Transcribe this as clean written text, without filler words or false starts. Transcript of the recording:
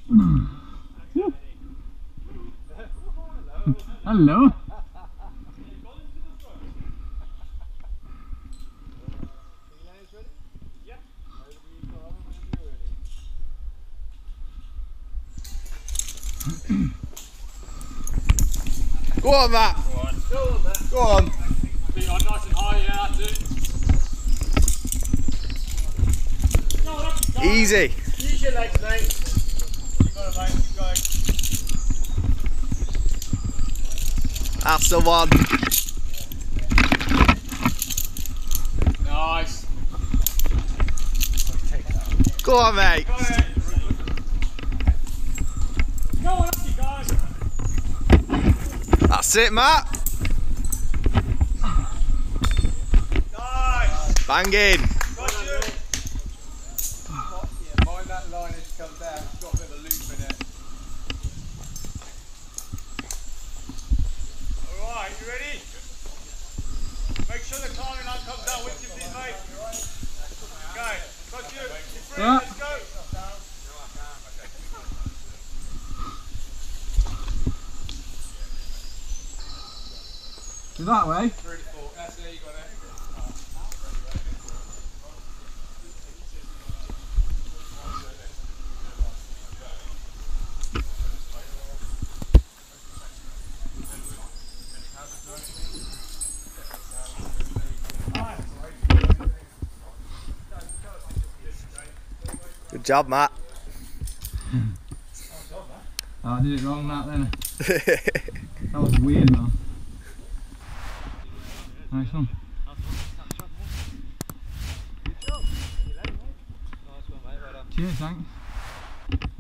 Hello. Go on, Matt. Go on, Matt. Go on. Feet on nice and high, yeah, that's it. Go on, up, go on. Easy. Use your legs, mate. You got it, mate. Keep going. That's the one. Nice. Go on, mate. Go on, go on, up you guys. That's it, Matt. Nice. Banging. Got you. Yeah, mind that line as it comes down, it's got a bit of a loop in it. Alright, you ready? Make sure the climbing line comes down with you, please, mate. Okay, got you. You're free, Yeah. let's go. Go that way. Beautiful, that's it, you got it. Good job, Matt. Oh, I did it wrong that then. That was weird, man. Nice one. Cheers, thanks.